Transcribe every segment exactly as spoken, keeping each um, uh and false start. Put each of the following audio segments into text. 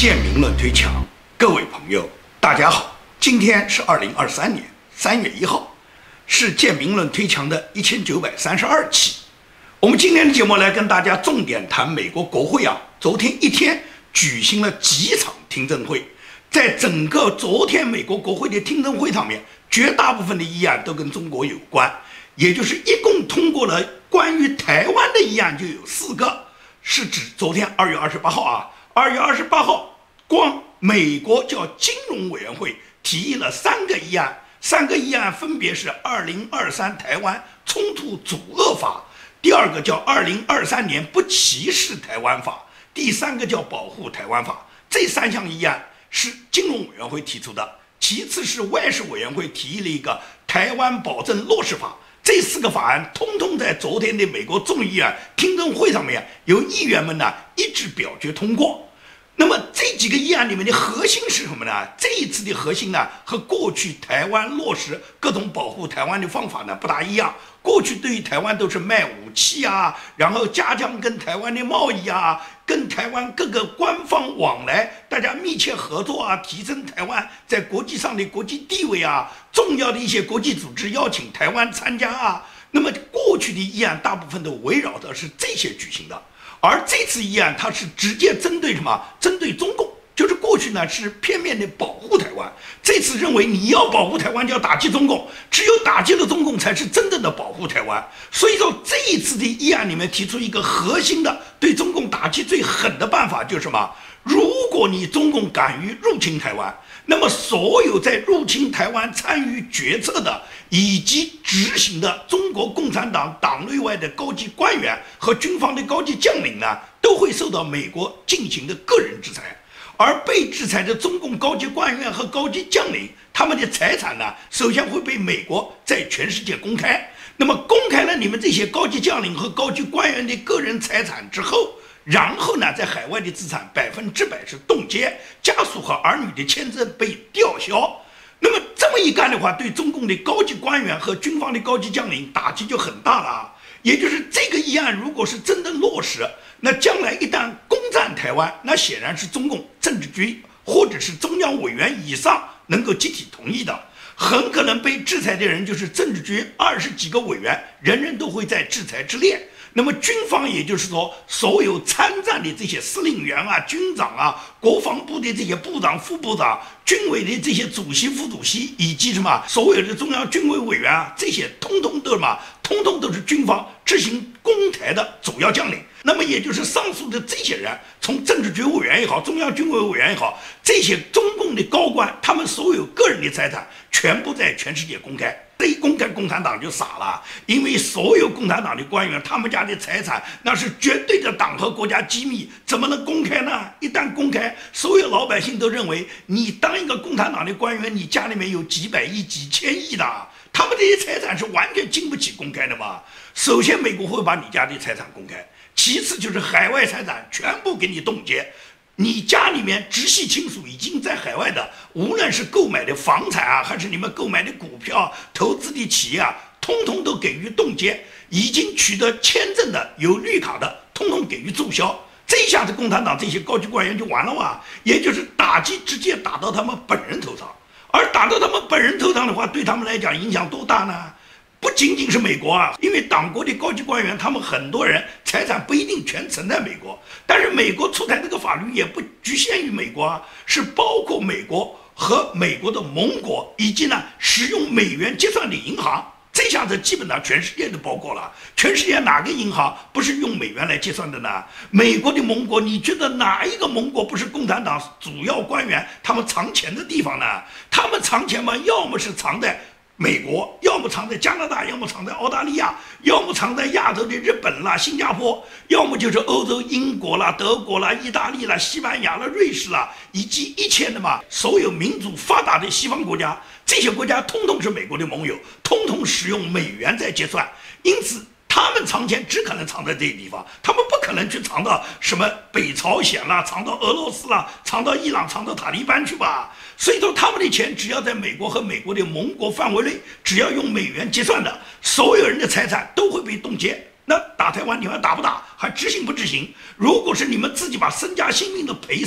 建民论推墙，各位朋友，大家好，今天是二零二三年三月一号，是建民论推墙的一千九百三十二期。我们今天的节目来跟大家重点谈美国国会啊，昨天一天举行了几场听证会，在整个昨天美国国会的听证会上面，绝大部分的议案都跟中国有关，也就是一共通过了关于台湾的议案就有四个，是指昨天二月二十八号啊。二月二十八号，光美国叫金融委员会提议了三个议案，三个议案分别是二零二三台湾冲突阻遏法，第二个叫二零二三年不歧视台湾法，第三个叫保护台湾法。这三项议案是金融委员会提出的，其次是外事委员会提议了一个台湾保证落实法。这四个法案通通在昨天的美国众议院听证会上面，由议员们呢一致表决通过。那么这几个议案里面的核心是什么呢？这一次的核心呢，和过去台湾落实各种保护台湾的方法呢不大一样。过去对于台湾都是卖武器啊，然后加强跟台湾的贸易啊，跟台湾各个官方往来，大家密切合作啊，提升台湾在国际上的国际地位啊，重要的一些国际组织邀请台湾参加啊。那么过去的议案大部分都围绕的是这些举行的。而这次议案，它是直接针对什么？针对中共，就是过去呢是片面的保护台湾，这次认为你要保护台湾就要打击中共，只有打击了中共才是真正的保护台湾。所以说这一次的议案里面提出一个核心的对中共打击最狠的办法，就是什么？如果你中共敢于入侵台湾，那么所有在入侵台湾参与决策的以及执行的中国共产党党内外的高级官员和军方的高级将领呢，都会受到美国进行的个人制裁。而被制裁的中共高级官员和高级将领，他们的财产呢，首先会被美国在全世界公开。那么公开了你们这些高级将领和高级官员的个人财产之后，然后呢，在海外的资产百分之百是冻结，家属和儿女的签证被吊销。那么这么一干的话，对中共的高级官员和军方的高级将领打击就很大了。也就是这个议案如果是真的落实，那将来一旦攻占台湾，那显然是中共政治局或者是中央委员以上能够集体同意的。很可能被制裁的人就是政治局二十几个委员，人人都会在制裁之列。那么军方也就是说，所有参战的这些司令员啊、军长啊、国防部的这些部长、副部长、军委的这些主席、副主席，以及什么所有的中央军委委员啊，这些通通都什么，通通都是军方执行攻台的主要将领。那么也就是上述的这些人，从政治局委员也好，中央军委委员也好，这些中共的高官，他们所有个人的财产全部在全世界公开。这一公开，共产党就傻了，因为所有共产党的官员，他们家的财产那是绝对的党和国家机密，怎么能公开呢？一旦公开，所有老百姓都认为你当一个共产党的官员，你家里面有几百亿、几千亿的，他们这些财产是完全经不起公开的嘛。首先，美国会把你家的财产公开，其次就是海外财产全部给你冻结。你家里面直系亲属已经在海外的，无论是购买的房产啊，还是你们购买的股票、投资的企业啊，通通都给予冻结。已经取得签证的、有绿卡的，通通给予注销。这一下子，共产党这些高级官员就完了嘛，也就是打击直接打到他们本人头上。而打到他们本人头上的话，对他们来讲影响多大呢？不仅仅是美国啊，因为党国的高级官员，他们很多人财产不一定全存在美国，但是美国出台这个法律也不局限于美国啊，是包括美国和美国的盟国，以及呢使用美元结算的银行。这下子基本上全世界都包括了，全世界哪个银行不是用美元来计算的呢？美国的盟国，你觉得哪一个盟国不是共产党主要官员他们藏钱的地方呢？他们藏钱嘛，要么是藏在美国，要么藏在加拿大，要么藏在澳大利亚，要么藏在亚洲的日本啦、新加坡，要么就是欧洲英国啦、德国啦、意大利啦、西班牙啦、瑞士啦，以及一切的嘛所有民主发达的西方国家，这些国家通通是美国的盟友，通通使用美元在结算，因此他们藏钱只可能藏在这个地方，他们不可能去藏到什么北朝鲜啦，藏到俄罗斯啦，藏到伊朗，藏到塔利班去吧。所以说他们的钱只要在美国和美国的盟国范围内，只要用美元结算的，所有人的财产都会被冻结。那打台湾你们打不打，还执行不执行？如果是你们自己把身家性命都赔上，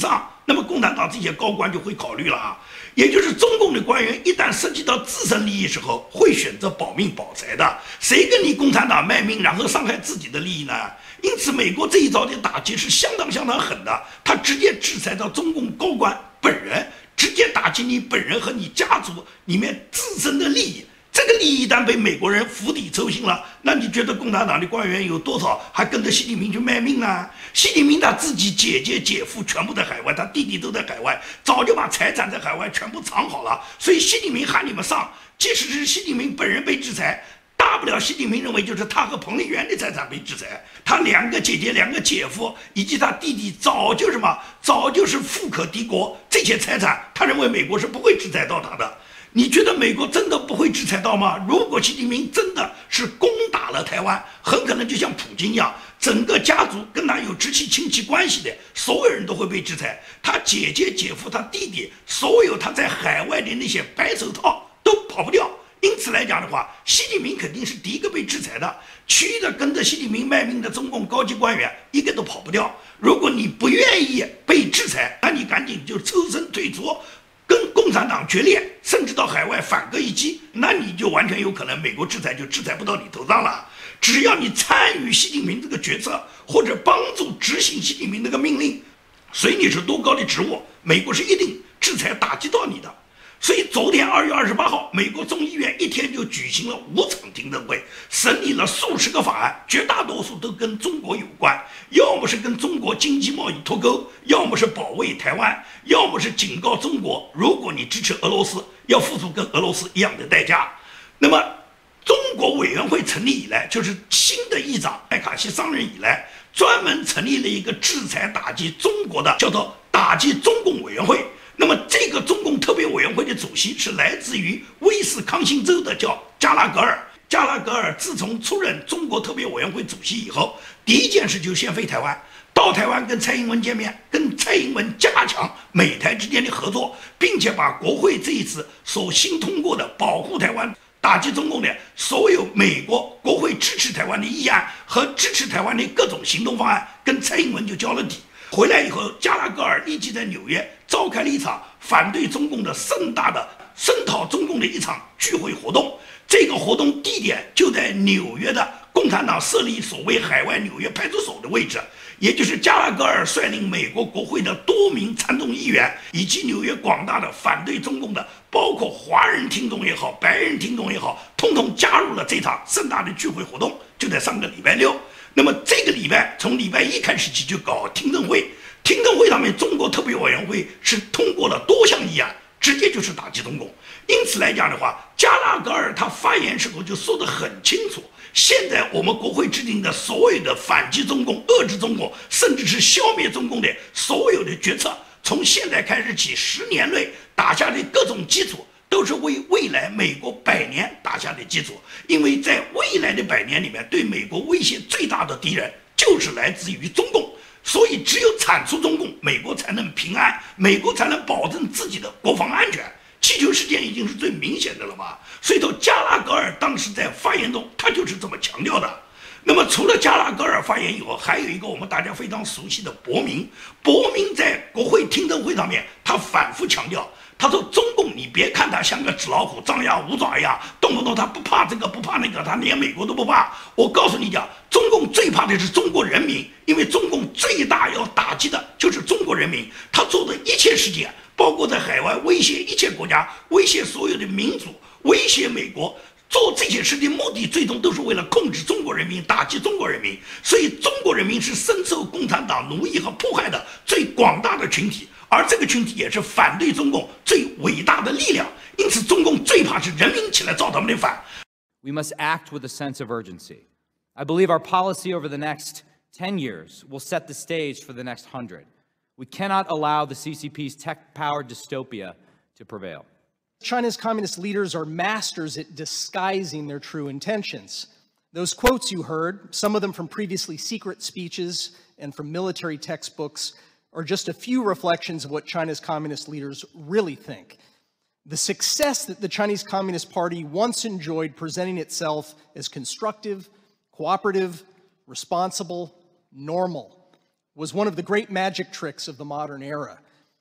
那么共产党这些高官就会考虑了啊，也就是中共的官员一旦涉及到自身利益时候，会选择保命保财的。谁跟你共产党卖命，然后伤害自己的利益呢？因此，美国这一招的打击是相当相当狠的，他直接制裁到中共高官本人，直接打击你本人和你家族里面自身的利益。这个利益一旦被美国人釜底抽薪了，那你觉得共产党的官员有多少还跟着习近平去卖命呢？习近平他自己姐姐姐夫全部在海外，他弟弟都在海外，早就把财产在海外全部藏好了。所以习近平喊你们上，即使是习近平本人被制裁，大不了习近平认为就是他和彭丽媛的财产被制裁，他两个姐姐、两个姐夫以及他弟弟早就什么，早就是富可敌国，这些财产他认为美国是不会制裁到他的。你觉得美国真的不会制裁到吗？如果习近平真的是攻打了台湾，很可能就像普京一样，整个家族跟他有直系亲戚关系的所有人都会被制裁，他姐姐、姐夫、他弟弟，所有他在海外的那些白手套都跑不掉。因此来讲的话，习近平肯定是第一个被制裁的，其余的跟着习近平卖命的中共高级官员一个都跑不掉。如果你不愿意被制裁，那你赶紧就抽身退出，跟共产党决裂，甚至到海外反戈一击，那你就完全有可能美国制裁就制裁不到你头上了。只要你参与习近平这个决策，或者帮助执行习近平这个命令，随你是多高的职务，美国是一定制裁打击到你的。所以昨天二月二十八号，美国众议院一天就举行了五场听证会，审理了数十个法案，绝大多数都跟中国有关，要么是跟中国经济贸易脱钩，要么是保卫台湾，要么是警告中国，如果你支持俄罗斯，要付出跟俄罗斯一样的代价。那么中国委员会成立以来，就是新的议长麦卡锡上任以来，专门成立了一个制裁打击中国的叫做打击中共委员会。那么这个中共特别委员会的主席是来自于威斯康星州的叫加拉格尔。加拉格尔自从出任中国特别委员会主席以后，第一件事就先飞台湾，到台湾跟蔡英文见面，跟蔡英文加强美台之间的合作，并且把国会这一次所新通过的保护台湾、打击中共的所有美国国会支持台湾的议案和支持台湾的各种行动方案，跟蔡英文就交了底。回来以后，加拉格尔立即在纽约召开了一场反对中共的盛大的声讨中共的一场聚会活动。这个活动地点就在纽约的共产党设立所谓海外纽约派出所的位置，也就是加拉格尔率领美国国会的多名参众议员，以及纽约广大的反对中共的，包括华人听众也好，白人听众也好，通通加入了这场盛大的聚会活动，就在上个礼拜六。那么这个礼拜从礼拜一开始起就搞听证会，听证会上面中国特别委员会是通过了多项议案，直接就是打击中共。因此来讲的话，加拉格尔他发言时候就说得很清楚，现在我们国会制定的所有的反击中共、遏制中共，甚至是消灭中共的所有的决策，从现在开始起十年内打下的各种基础，都是为未来美国百年打下的基础。因为在未来的百年里面，对美国威胁最大的敌人就是来自于中共，所以只有铲除中共，美国才能平安，美国才能保证自己的国防安全。气球事件已经是最明显的了吧？所以说加拉格尔当时在发言中，他就是这么强调的。那么除了加拉格尔发言以后，还有一个我们大家非常熟悉的伯明。伯明在国会听证会上面，他反复强调，他说中共你别看他像个纸老虎，张牙舞爪一样，动不动他不怕这个不怕那个，他连美国都不怕。我告诉你讲，中共最怕的是中国人民，因为中共最大要打击的就是中国人民，他做的一切事情，包括在海外威胁一切国家，威胁所有的民主，威胁美国，做这些事的目的最终都是为了控制中国人民，打击中国人民。所以中国人民是深受共产党奴役和迫害的最广大的群体，而这个群体也是反对中共最伟大的力量。因此中共最怕是人民起来造他们的反。 We must act with a sense of urgency. I believe our policy over the next ten years will set the stage for the next hundred. We cannot allow the C C P's tech-powered dystopia to prevail. China's communist leaders are masters at disguising their true intentions. Those quotes you heard, some of them from previously secret speeches and from military textbooks, are just a few reflections of what China's communist leaders really think. The success that the Chinese Communist Party once enjoyed presenting itself as constructive, cooperative, responsible, normal was one of the great magic tricks of the modern era.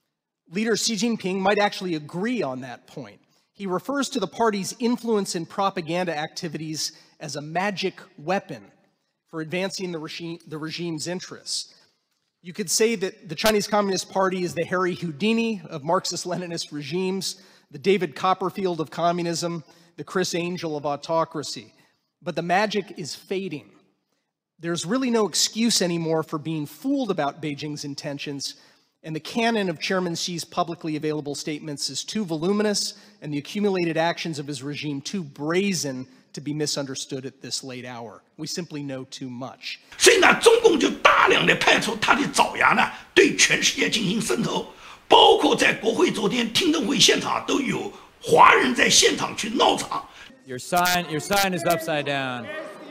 Leader Xi Jinping might actually agree on that point. He refers to the party's influence and propaganda activities as a magic weapon for advancing the regime, the regime's interests. You could say that the Chinese Communist Party is the Harry Houdini of Marxist-Leninist regimes, the David Copperfield of communism, the Chris Angel of autocracy. But the magic is fading. There's really no excuse anymore for being fooled about Beijing's intentions, and the canon of Chairman Xi's publicly available statements is too voluminous and the accumulated actions of his regime too brazen to be misunderstood at this late hour. We simply know too much. 所以呢，中共就大量的派出他的爪牙呢，对全世界进行渗透，包括在国会昨天听证会现场都有华人在现场去闹场。 Your sign, your sign is upside down.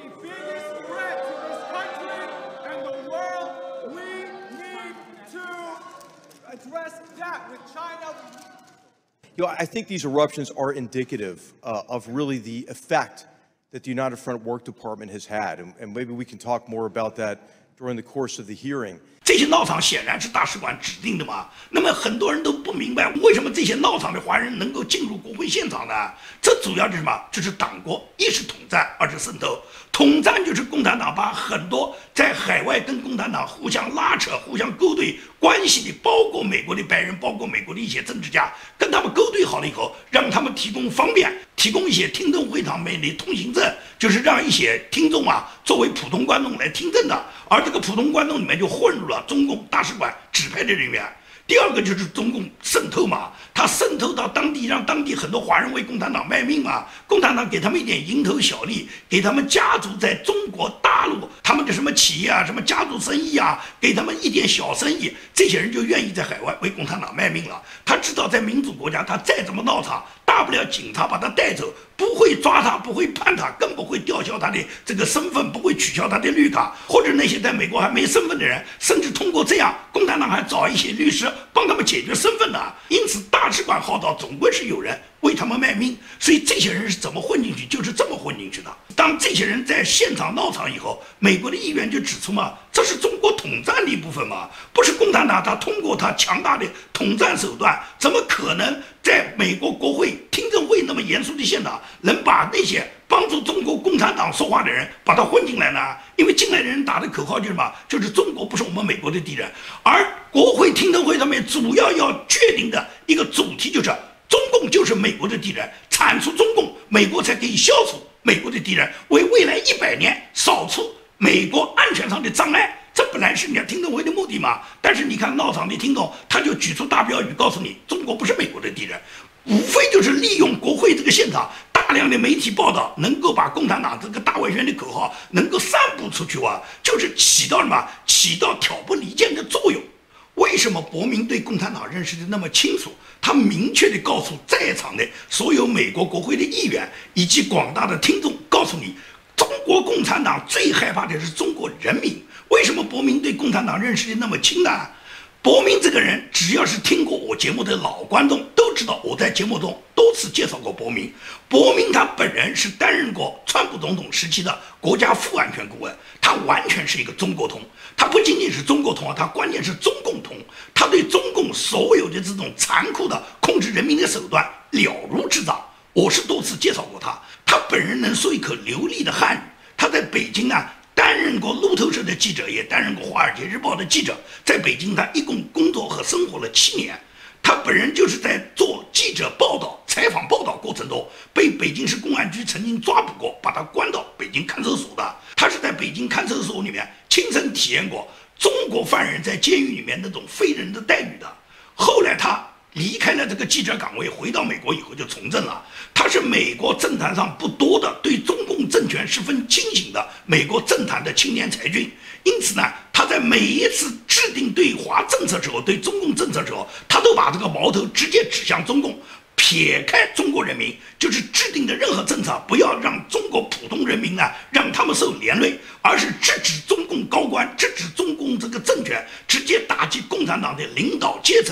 You know, I think these eruptions are indicative uh, of really the effect that the United Front Work Department has had, and, and maybe we can talk more about that during the course of the hearing. 这些闹场显然是大使馆指定的嘛，那么很多人都不明白为什么这些闹场的华人能够进入国会现场呢？这主要就是什么？就是党国一是统战，二是渗透。统战就是共产党把很多在海外跟共产党互相拉扯、互相勾兑关系的，包括美国的白人，包括美国的一些政治家，跟他们勾兑好了以后，让他们提供方便，提供一些听证会场内的通行证，就是让一些听众啊作为普通观众来听证的，而这个普通观众里面就混入了中共大使馆指派的人员。第二个就是中共渗透嘛，他渗透到当地，让当地很多华人为共产党卖命嘛，共产党给他们一点蝇头小利，给他们家族在中国大陆他们的什么企业啊，什么家族生意啊，给他们一点小生意，这些人就愿意在海外为共产党卖命了。他知道在民主国家，他再怎么闹场，大不了警察把他带走，不会抓他，不会判他，更不会吊销他的这个身份，不会取消他的绿卡，或者那些在美国还没身份的人，甚至通过这样，共产党还找一些律师帮他们解决身份的。因此，大使馆号召总归是有人为他们卖命，所以这些人是怎么混进去，就是这么混进去的。当这些人在现场闹场以后，美国的议员就指出嘛，这是中国统战的一部分嘛，不是共产党他通过他强大的统战手段，怎么可能在美国国会听证会那么严肃的现场，能把那些帮助中国共产党说话的人把他混进来呢？因为进来的人打的口号就是什么？就是中国不是我们美国的敌人，而国会听证会上面主要要确定的一个主题就是中共就是美国的敌人，铲除中共，美国才可以消除美国的敌人，为未来一百年扫除美国安全上的障碍。这本来是人家听证会的目的嘛，但是你看闹场的听众，他就举出大标语告诉你，中国不是美国的敌人，无非就是利用国会这个现场，大量的媒体报道，能够把共产党这个大外宣的口号能够散布出去啊，就是起到什么？起到挑拨离间的作用。为什么伯明对共产党认识的那么清楚？他明确地告诉在场的所有美国国会的议员以及广大的听众，告诉你，中国共产党最害怕的是中国人民。为什么伯明对共产党认识的那么清呢？伯明这个人，只要是听过我节目的老观众都知道，我在节目中多次介绍过伯明。伯明他本人是担任过川普总统时期的国家副安全顾问，他完全是一个中国通。他不仅仅是中国通啊，他关键是中共通。他对中共所有的这种残酷的控制人民的手段了如指掌。我是多次介绍过他，他本人能说一口流利的汉语。他在北京啊。担任过路透社的记者，也担任过《华尔街日报》的记者。在北京，他一共工作和生活了七年。他本人就是在做记者报道、采访报道过程中，被北京市公安局曾经抓捕过，把他关到北京看守所的。他是在北京看守所里面亲身体验过中国犯人在监狱里面那种非人的待遇的。后来他离开了这个记者岗位，回到美国以后就从政了。他是美国政坛上不多的对中共政权十分清醒的美国政坛的青年才俊。因此呢，他在每一次制定对华政策时候，对中共政策时候，他都把这个矛头直接指向中共，撇开中国人民，就是制定的任何政策不要让中国普通人民呢让他们受连累，而是制止中共高官，制止中共这个政权，直接打击共产党的领导阶层。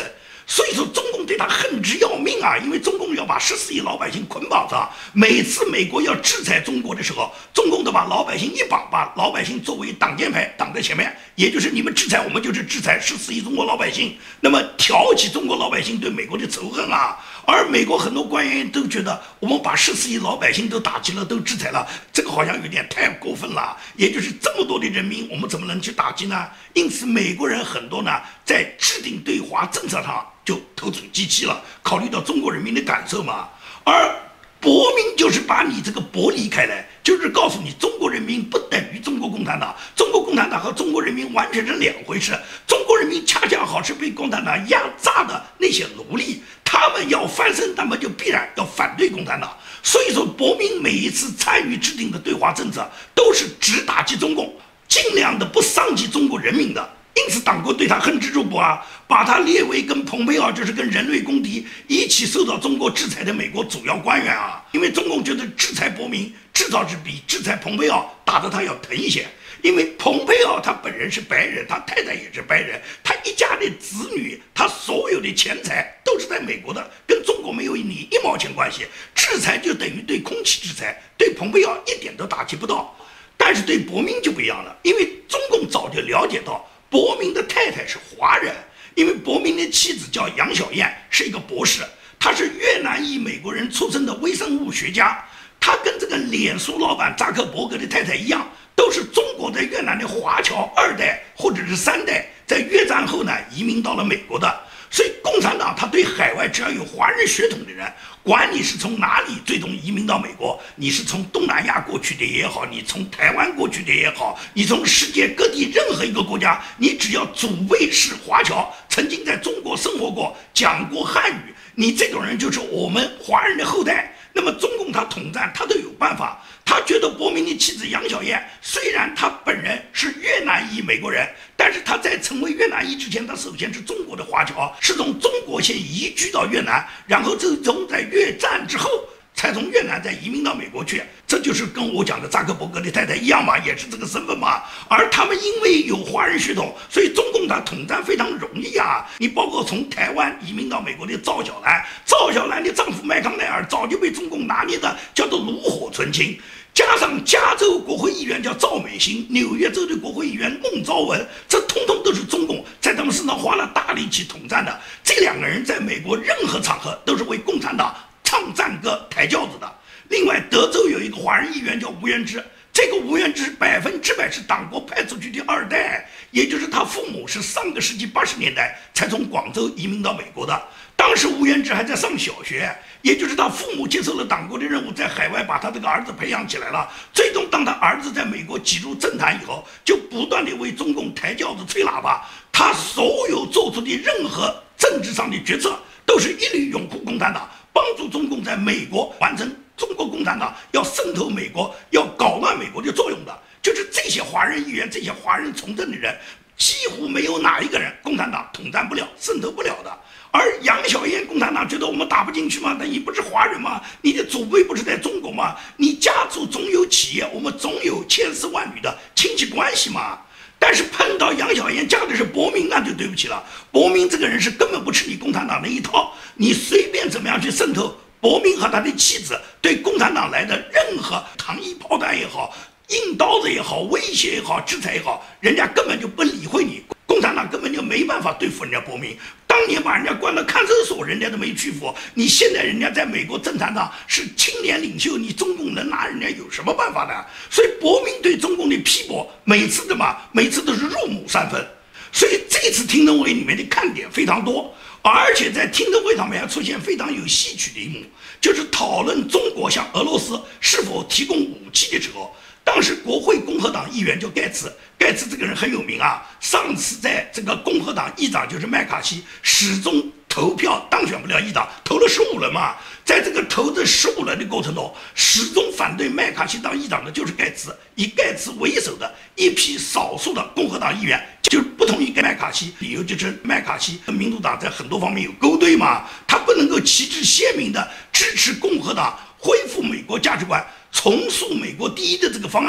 所以说中共对他恨之要命啊，因为中共要把十四亿老百姓捆绑着。每次美国要制裁中国的时候，中共都把老百姓一绑，把老百姓作为挡箭牌挡在前面，也就是你们制裁我们就是制裁十四亿中国老百姓，那么挑起中国老百姓对美国的仇恨啊。而美国很多官员都觉得，我们把十四亿老百姓都打击了，都制裁了，这个好像有点太过分了。也就是这么多的人民，我们怎么能去打击呢？因此，美国人很多呢，在制定对华政策上就投鼠忌器了，考虑到中国人民的感受嘛。而博明就是把你这个剥离开来，就是告诉你，中国人民不等于中国共产党，中国共产党和中国人民完全是两回事。中国人民恰恰好是被共产党压榨的那些奴隶，他们要翻身，那么就必然要反对共产党。所以说，博明每一次参与制定的对华政策，都是只打击中共，尽量的不伤及中国人民的。因此，党国对他恨之入骨啊，把他列为跟蓬佩奥就是跟人类公敌一起受到中国制裁的美国主要官员啊。因为中共觉得制裁博明至少是比制裁蓬佩奥打得他要疼一些。因为蓬佩奥他本人是白人，他太太也是白人，他一家的子女，他所有的钱财都是在美国的，跟中国没有你一毛钱关系。制裁就等于对空气制裁，对蓬佩奥一点都打击不到。但是对博明就不一样了，因为中共早就了解到博明的太太是华人，因为博明的妻子叫杨晓燕，是一个博士，她是越南裔美国人出身的微生物学家。她跟这个脸书老板扎克伯格的太太一样，都是中国在越南的华侨二代或者是三代，在越战后呢移民到了美国的。所以共产党他对海外只要有华人血统的人，管你是从哪里最终移民到美国，你是从东南亚过去的也好，你从台湾过去的也好，你从世界各地任何一个国家，你只要祖辈是华侨，曾经在中国生活过，讲过汉语，你这种人就是我们华人的后代。那么中共他统战他都有办法。他觉得博明的妻子杨晓燕虽然他本人是越南裔美国人，但是他在成为越南裔之前，他首先是中国的华侨，是从中国先移居到越南，然后最终在越战之后才从越南再移民到美国去。这就是跟我讲的扎克伯格的太太一样嘛，也是这个身份嘛。而他们因为有华人血统，所以中共他统战非常容易啊。你包括从台湾移民到美国的赵小兰，赵小兰的丈夫麦康奈尔早就被中共拿捏的叫做炉火纯青。加上加州国会议员叫赵美心，纽约州的国会议员孟昭文，这通通都是中共在他们身上花了大力气统战的。这两个人在美国任何场合都是为共产党唱赞歌抬轿子的。另外，德州有一个华人议员叫吴元之，这个吴元之百分之百是党国派出去的二代，也就是他父母是上个世纪八十年代才从广州移民到美国的。当时吴元之还在上小学，也就是他父母接受了党国的任务，在海外把他这个儿子培养起来了。最终当他儿子在美国挤入政坛以后，就不断地为中共抬轿子吹喇叭。他所有做出的任何政治上的决策，都是一律拥护共产党，帮助中共在美国完成中国共产党要渗透美国、要搞乱美国的作用的。就是这些华人议员、这些华人从政的人，几乎没有哪一个人共产党统战不了、渗透不了的。而杨晓燕共产党觉得我们打不进去吗？那你不是华人吗？你的祖辈不是在中国吗？你家族总有企业，我们总有千丝万缕的亲戚关系嘛。但是碰到杨晓燕嫁的是博明，那就对不起了。博明这个人是根本不吃你共产党那一套，你随便怎么样去渗透，博明和他的妻子对共产党来的任何糖衣炮弹也好，硬刀子也好，威胁也好，制裁也好，人家根本就不理会你。共产党根本就没办法对付人家博明，当年把人家关到看守所，人家都没屈服。你现在人家在美国政坛上是青年领袖，你中共能拿人家有什么办法呢？所以博明对中共的批驳，每次的嘛，每次都是入木三分。所以这次听证会里面的看点非常多，而且在听证会上面还出现非常有戏曲的一幕，就是讨论中国向俄罗斯是否提供武器的时候。当时国会共和党议员叫盖茨，盖茨这个人很有名啊。上次在这个共和党议长就是麦卡锡，始终投票当选不了议长，投了十五人嘛。在这个投这十五人的过程中，始终反对麦卡锡当议长的就是盖茨，以盖茨为首的一批少数的共和党议员就是不同意跟麦卡锡，理由就是麦卡锡跟民主党在很多方面有勾兑嘛，他不能够旗帜鲜明的支持共和党恢复美国价值观、重塑美国第一的这个方案，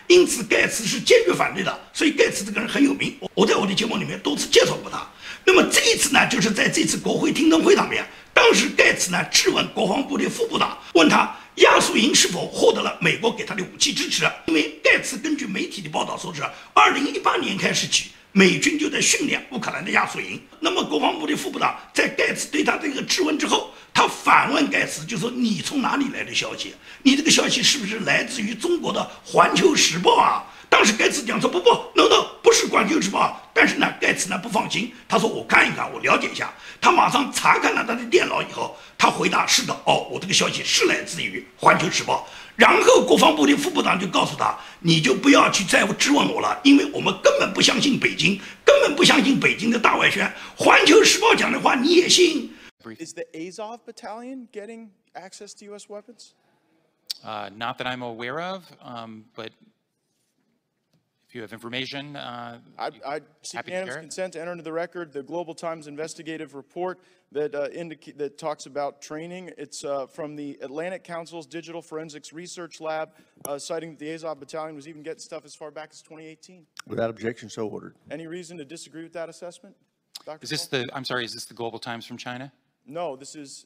因此盖茨是坚决反对的。所以盖茨这个人很有名，我在我的节目里面多次介绍过他。那么这一次呢，就是在这次国会听证会上面，当时盖茨呢质问国防部的副部长，问他亚速营是否获得了美国给他的武器支持？因为盖茨根据媒体的报道说是二零一八年开始起，美军就在训练乌克兰的亚速营。那么国防部的副部长在盖茨对他这个质问之后，他反问盖茨，就说你从哪里来的消息？你这个消息是不是来自于中国的《环球时报》啊？当时盖茨讲说不不 no no 不是《环球时报》，但是呢，盖茨呢不放心，他说我看一看，我了解一下。他马上查看了他的电脑以后，他回答是的，哦，我这个消息是来自于《环球时报》。然后国防部的副部长就告诉他，你就不要去再质问我了，因为我们根本不相信北京，根本不相信北京的大外宣，《环球时报》讲的话你也信。 Is the Azov battalion getting access to U S weapons? Uh, not that I'm aware of, um, but if you have information, uh, I, I seek unanimous consent to enter into the record the Global Times investigative report that uh, indica- that talks about training. It's uh, from the Atlantic Council's Digital Forensics Research Lab, uh, citing that the Azov battalion was even getting stuff as far back as twenty eighteen. Without objection, so ordered. Any reason to disagree with that assessment, Doctor Is this Paul? the, I'm sorry, is this the Global Times from China? No, this is.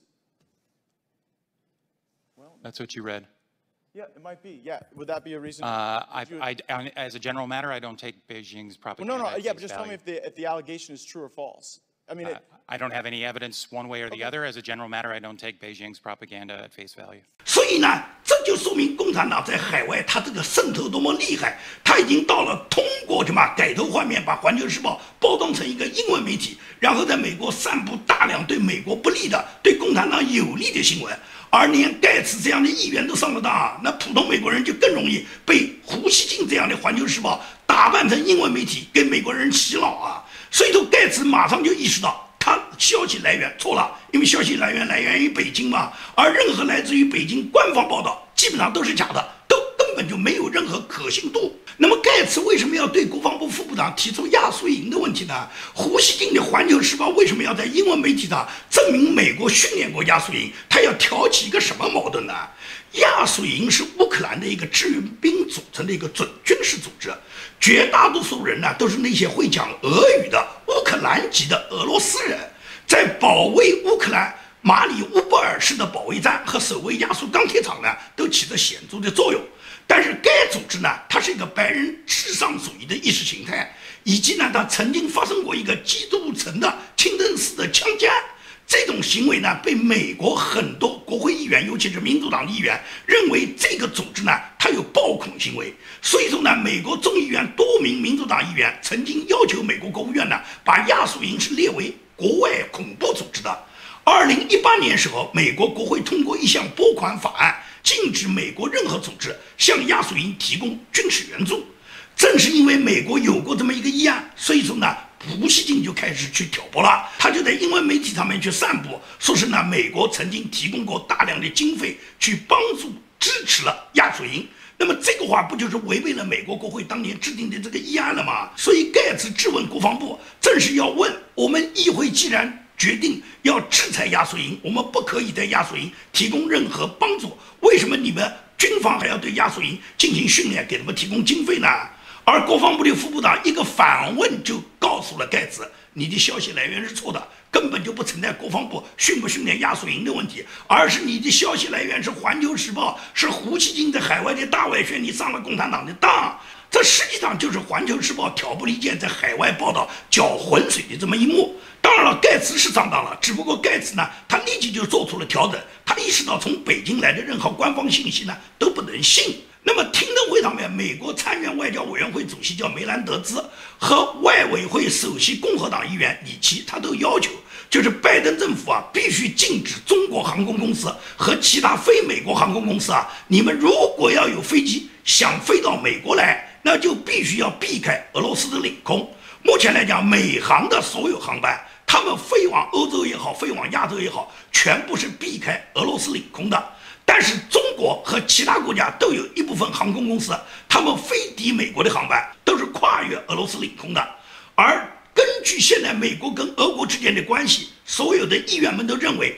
Well, That's what you read. yeah, it might be. Yeah, would that be a reason? Uh, I, Would you- I, I- as a general matter, I don't take Beijing's well, propaganda. no, no, at yeah, face but just tell me value. if the if the allegation is true or false. I mean, Uh, it, I don't have any evidence one way or the other. As a general matter, I don't take Beijing's propaganda at face value. 所以呢，这就说明共产党在海外它这个渗透多么厉害，它已经到了通过什么改头换面，把《环球时报》包装成一个英文媒体，然后在美国散布大量对美国不利的、对共产党有利的新闻。而连盖茨这样的议员都上了当，那普通美国人就更容易被胡锡进这样的《环球时报》打扮成英文媒体，给美国人洗脑啊！所以说，盖茨马上就意识到。他消息来源错了，因为消息来源来源于北京嘛，而任何来自于北京官方报道基本上都是假的，都根本就没有任何可信度。那么盖茨为什么要对国防部副部长提出亚速营的问题呢？胡锡进的《环球时报》为什么要在英文媒体上证明美国训练过亚速营？他要挑起一个什么矛盾呢？亚速营是乌克兰的一个志愿兵组成的一个准军事组织，绝大多数人呢都是那些会讲俄语的乌克兰籍的俄罗斯人，在保卫乌克兰马里乌波尔市的保卫战和守卫亚速钢铁厂呢，都起着显著的作用。但是该组织呢，它是一个白人至上主义的意识形态，以及呢，它曾经发生过一个基督城的清真寺的枪击案。这种行为呢，被美国很多国会议员，尤其是民主党议员，认为这个组织呢，它有暴恐行为。所以说呢，美国众议院多名民主党议员曾经要求美国国务院呢，把亚速营是列为国外恐怖组织的。二零一八年时候，美国国会通过一项拨款法案，禁止美国任何组织向亚速营提供军事援助。正是因为美国有过这么一个议案，所以说呢，胡锡进就开始去挑拨了，他就在英文媒体上面去散布，说是呢，美国曾经提供过大量的经费去帮助支持了亚速营。那么这个话不就是违背了美国国会当年制定的这个议案了吗？所以盖茨质问国防部，正是要问我们议会既然决定要制裁亚速营，我们不可以在亚速营提供任何帮助，为什么你们军方还要对亚速营进行训练，给他们提供经费呢？而国防部的副部长一个反问就告诉了盖茨，你的消息来源是错的，根本就不存在国防部训不训练亚速营的问题，而是你的消息来源是《环球时报》，是胡锡进在海外的大外宣，你上了共产党的当。这实际上就是《环球时报》挑拨离间，在海外报道搅浑水的这么一幕。当然了，盖茨是上当了，只不过盖茨呢，他立即就做出了调整，他意识到从北京来的任何官方信息呢都不能信。那么听证会上面，美国参院外交委员会主席叫梅兰德兹和外委会首席共和党议员里奇，他都要求，就是拜登政府啊，必须禁止中国航空公司和其他非美国航空公司啊，你们如果要有飞机想飞到美国来，那就必须要避开俄罗斯的领空。目前来讲，美航的所有航班，他们飞往欧洲也好，飞往亚洲也好，全部是避开俄罗斯领空的。但是中国和其他国家都有一部分航空公司，他们飞抵美国的航班都是跨越俄罗斯领空的。而根据现在美国跟俄国之间的关系，所有的议员们都认为，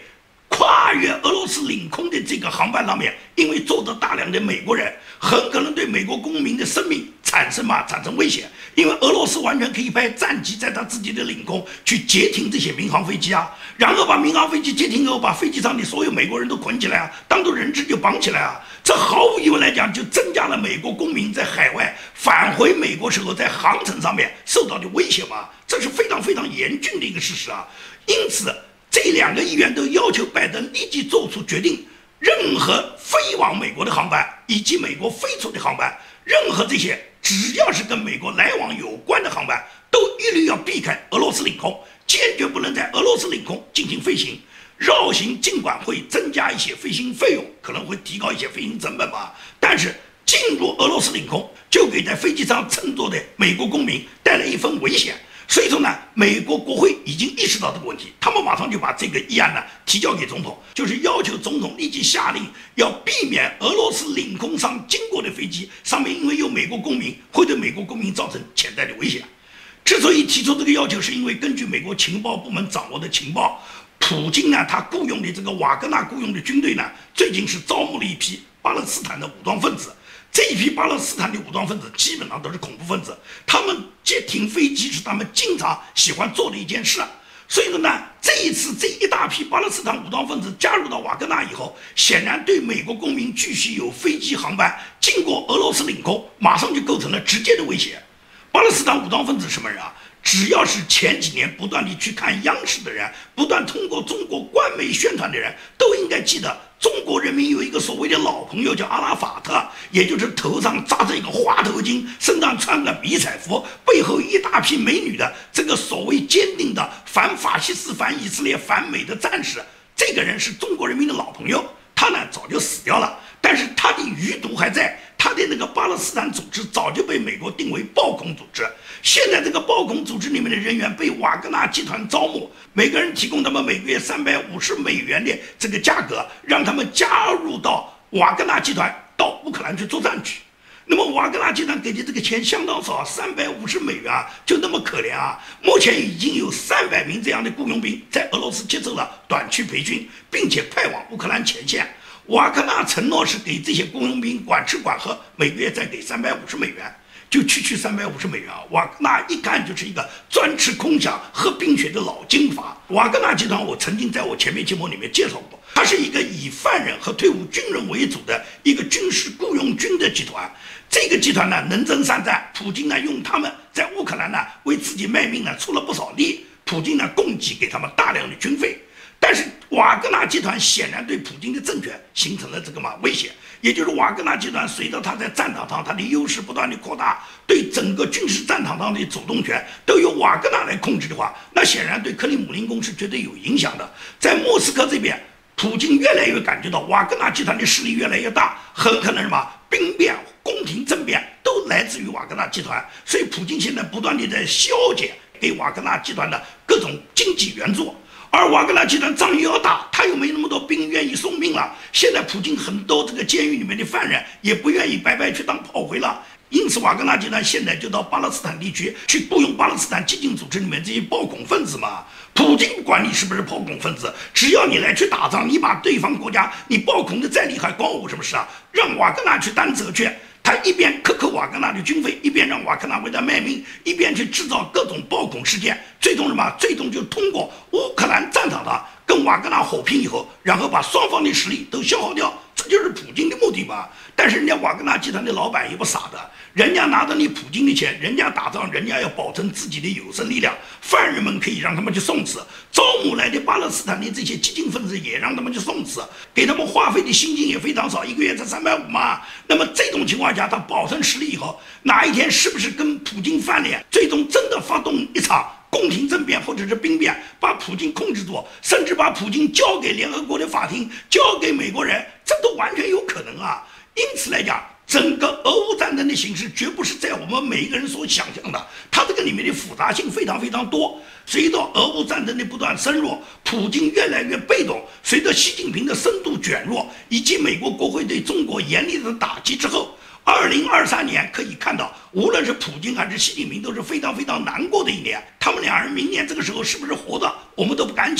跨越俄罗斯领空的这个航班上面，因为坐着大量的美国人，很可能对美国公民的生命产生嘛产生危险。因为俄罗斯完全可以派战机在他自己的领空去截停这些民航飞机啊，然后把民航飞机截停后，把飞机上的所有美国人都捆起来啊，当做人质就绑起来啊。这毫无疑问来讲，就增加了美国公民在海外返回美国时候在航程上面受到的威胁嘛，这是非常非常严峻的一个事实啊。因此，这两个议员都要求拜登立即做出决定，任何飞往美国的航班以及美国飞出的航班，任何这些只要是跟美国来往有关的航班，都一律要避开俄罗斯领空，坚决不能在俄罗斯领空进行飞行。绕行尽管会增加一些飞行费用，可能会提高一些飞行成本吧，但是进入俄罗斯领空就给在飞机上乘坐的美国公民带来一份危险。所以说呢，美国国会已经意识到这个问题，他们马上就把这个议案呢提交给总统，就是要求总统立即下令，要避免俄罗斯领空上经过的飞机上面因为有美国公民，会对美国公民造成潜在的危险。之所以提出这个要求，是因为根据美国情报部门掌握的情报，普京呢，他雇佣的这个瓦格纳雇佣的军队呢，最近是招募了一批巴勒斯坦的武装分子。这一批巴勒斯坦的武装分子基本上都是恐怖分子，他们截停飞机是他们经常喜欢做的一件事。所以说呢，这一次这一大批巴勒斯坦武装分子加入到瓦格纳以后，显然对美国公民继续有飞机航班经过俄罗斯领空，马上就构成了直接的威胁。巴勒斯坦武装分子什么人啊？只要是前几年不断地去看央视的人，不断通过中国官媒宣传的人，都应该记得，中国人民有一个所谓的老朋友叫阿拉法特，也就是头上扎着一个花头巾，身上穿个迷彩服，背后一大批美女的这个所谓坚定的反法西斯、反以色列、反美的战士。这个人是中国人民的老朋友，他呢早就死掉了，但是他的余毒还在。他的那个巴勒斯坦组织早就被美国定为暴恐组织，现在这个暴恐组织里面的人员被瓦格纳集团招募，每个人提供他们每个月三百五十美元的这个价格，让他们加入到瓦格纳集团到乌克兰去作战去。那么瓦格纳集团给的这个钱相当少，三百五十美元啊，就那么可怜啊！目前已经有三百名这样的雇佣兵在俄罗斯接受了短期培训，并且派往乌克兰前线。瓦格纳承诺是给这些雇佣兵管吃管喝，每个月再给三百五十美元，就区区三百五十美元啊！瓦格纳一看就是一个专吃空饷、喝冰血的老金阀。瓦格纳集团，我曾经在我前面节目里面介绍过，它是一个以犯人和退伍军人为主的一个军事雇佣军的集团。这个集团呢能征善战，普京呢用他们在乌克兰呢为自己卖命呢出了不少力，普京呢供给给他们大量的军费。但是瓦格纳集团显然对普京的政权形成了这个嘛威胁，也就是瓦格纳集团随着他在战场上他的优势不断的扩大，对整个军事战场上的主动权都由瓦格纳来控制的话，那显然对克里姆林宫是绝对有影响的。在莫斯科这边，普京越来越感觉到瓦格纳集团的势力越来越大，很可能什么兵变、宫廷政变都来自于瓦格纳集团，所以普京现在不断的在削减给瓦格纳集团的各种经济援助。而瓦格纳集团仗又要打，他又没那么多兵愿意送命了。现在普京很多这个监狱里面的犯人也不愿意白白去当炮灰了，因此瓦格纳集团现在就到巴勒斯坦地区去雇佣巴勒斯坦激进组织里面这些暴恐分子嘛。普京不管你是不是暴恐分子，只要你来去打仗，你把对方国家你暴恐的再厉害，关我什么事啊？让瓦格纳去担责去。他一边克扣瓦格纳的军费，一边让瓦格纳为他卖命，一边去制造各种暴恐事件，最终什么？最终就通过乌克兰战场上跟瓦格纳火拼以后，然后把双方的实力都消耗掉，这就是普京的目的吧。但是人家瓦格纳集团的老板也不傻的，人家拿着你普京的钱，人家打仗，人家要保证自己的有生力量，犯人们可以让他们去送死，招募来的巴勒斯坦的这些激进分子也让他们去送死，给他们花费的薪金也非常少，一个月才三百五嘛。那么这种情况下，他保证实力以后，哪一天是不是跟普京翻脸，最终真的发动一场宫廷政变或者是兵变，把普京控制住，甚至把普京交给联合国的法庭，交给美国人，这都完全有可能啊。因此来讲，整个俄乌战争的形势绝不是在我们每一个人所想象的，它这个里面的复杂性非常非常多。随着俄乌战争的不断深入，普京越来越被动，随着习近平的深度卷入，以及美国国会对中国严厉的打击之后，二零二三年可以看到，无论是普京还是习近平都是非常非常难过的一年。他们两人明年这个时候是不是活的，我们都不敢讲，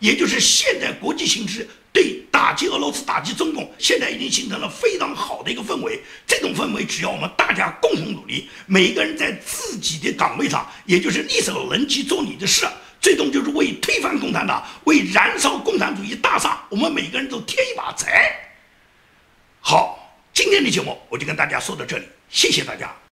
也就是现在国际形势对打击俄罗斯、打击中共，现在已经形成了非常好的一个氛围。这种氛围，只要我们大家共同努力，每个人在自己的岗位上，也就是力所能及做你的事，最终就是为推翻共产党、为燃烧共产主义大厦，我们每个人都添一把柴。好，今天的节目我就跟大家说到这里，谢谢大家。